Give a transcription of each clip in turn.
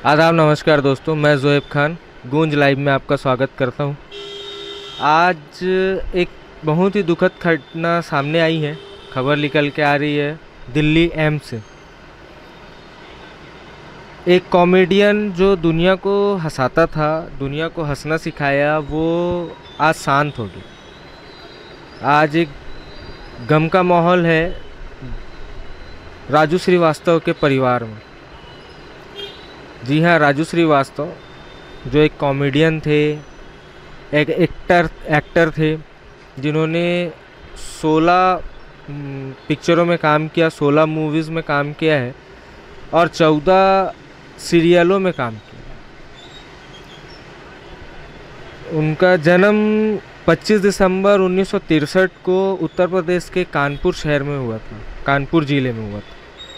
आदाब नमस्कार दोस्तों, मैं ज़ोएब खान गूंज लाइव में आपका स्वागत करता हूं। आज एक बहुत ही दुखद घटना सामने आई है। खबर निकल के आ रही है दिल्ली एम्स से। एक कॉमेडियन जो दुनिया को हंसाता था, दुनिया को हंसना सिखाया, वो आज शांत हो गया। आज एक गम का माहौल है राजू श्रीवास्तव के परिवार में। जी हाँ, राजू श्रीवास्तव जो एक कॉमेडियन थे, एक एक्टर थे, जिन्होंने 16 पिक्चरों में काम किया, 16 मूवीज़ में काम किया है और 14 सीरियलों में काम किया। उनका जन्म 25 दिसंबर 1963 को उत्तर प्रदेश के कानपुर शहर में हुआ था, कानपुर ज़िले में हुआ था।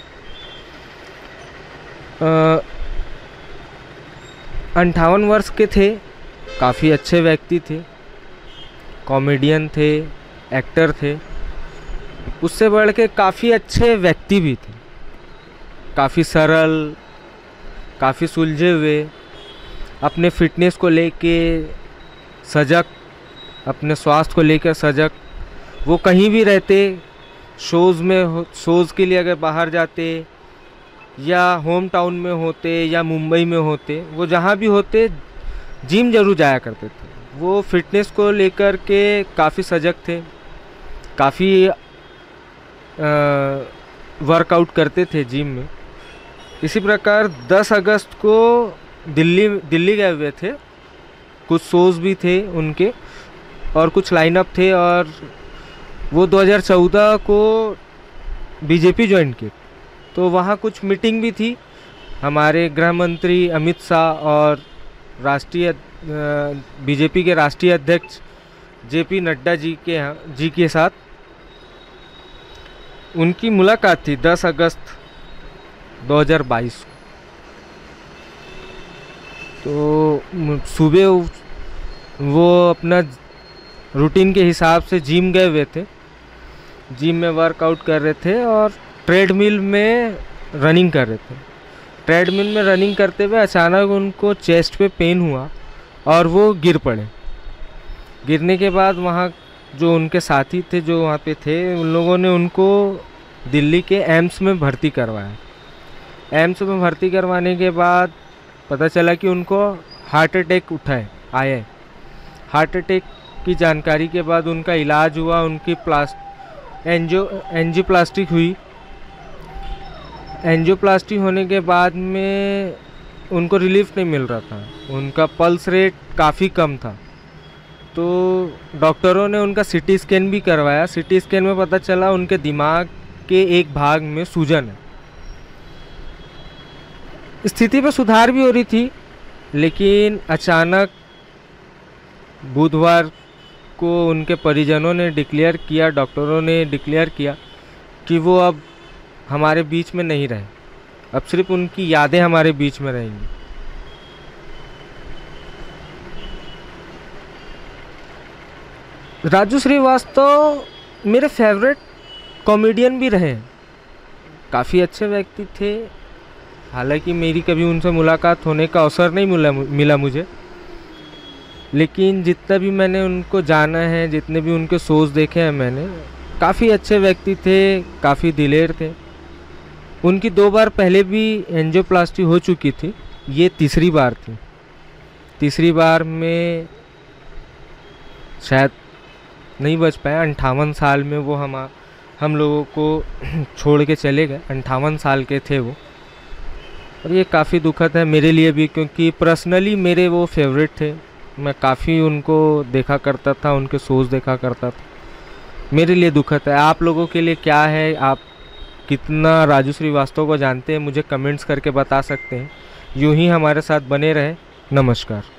58 वर्ष के थे, काफ़ी अच्छे व्यक्ति थे, कॉमेडियन थे, एक्टर थे, उससे बढ़ के काफ़ी अच्छे व्यक्ति भी थे। काफ़ी सरल, काफ़ी सुलझे हुए, अपने फिटनेस को लेके सजग, अपने स्वास्थ्य को लेकर सजग। वो कहीं भी रहते, शोज़ के लिए अगर बाहर जाते या होम टाउन में होते या मुंबई में होते, वो जहाँ भी होते जिम जरूर जाया करते थे। वो फिटनेस को लेकर के काफ़ी सजग थे, काफ़ी वर्कआउट करते थे जिम में। इसी प्रकार 10 अगस्त को दिल्ली गए हुए थे। कुछ शोज़ भी थे उनके और कुछ लाइनअप थे, और वो 2014 को बीजेपी ज्वाइन किए। तो वहाँ कुछ मीटिंग भी थी हमारे गृह मंत्री अमित शाह और बीजेपी के राष्ट्रीय अध्यक्ष जेपी नड्डा जी के साथ उनकी मुलाकात थी 10 अगस्त 2022 को। तो सुबह वो अपना रूटीन के हिसाब से जिम गए हुए थे, जिम में वर्कआउट कर रहे थे और ट्रेडमिल में रनिंग कर रहे थे। ट्रेडमिल में रनिंग करते हुए अचानक उनको चेस्ट पे पेन हुआ और वो गिर पड़े। गिरने के बाद वहाँ जो उनके साथी थे, जो वहाँ पे थे, उन लोगों ने उनको दिल्ली के एम्स में भर्ती करवाया। एम्स में भर्ती करवाने के बाद पता चला कि उनको हार्ट अटैक आया। हार्ट अटैक की जानकारी के बाद उनका इलाज हुआ, उनकी एंजियोप्लास्टिक हुई। एंजियोप्लास्टी होने के बाद में उनको रिलीफ नहीं मिल रहा था, उनका पल्स रेट काफ़ी कम था। तो डॉक्टरों ने उनका सीटी स्कैन भी करवाया। सीटी स्कैन में पता चला उनके दिमाग के एक भाग में सूजन है। स्थिति पे सुधार भी हो रही थी, लेकिन अचानक बुधवार को उनके परिजनों ने डिक्लेयर किया, डॉक्टरों ने डिक्लेयर किया कि वो अब हमारे बीच में नहीं रहे, अब सिर्फ उनकी यादें हमारे बीच में रहेंगी। राजू श्रीवास्तव मेरे फेवरेट कॉमेडियन भी रहे, काफ़ी अच्छे व्यक्ति थे। हालांकि मेरी कभी उनसे मुलाकात होने का अवसर नहीं मिला मुझे, लेकिन जितना भी मैंने उनको जाना है, जितने भी उनके शोज़ देखे हैं मैंने, काफ़ी अच्छे व्यक्ति थे, काफ़ी दिलेर थे। उनकी 2 बार पहले भी एंजियोप्लास्टी हो चुकी थी, ये तीसरी बार थी। तीसरी बार में शायद नहीं बच पाया। 58 साल में वो हम लोगों को छोड़ के चले गए। 58 साल के थे वो, और ये काफ़ी दुखद है मेरे लिए भी, क्योंकि पर्सनली मेरे वो फेवरेट थे। मैं काफ़ी उनको देखा करता था, उनके शोज़ देखा करता था। मेरे लिए दुखद है। आप लोगों के लिए क्या है? आप कितना राजू श्रीवास्तव को जानते हैं, मुझे कमेंट्स करके बता सकते हैं। यूं ही हमारे साथ बने रहे। नमस्कार।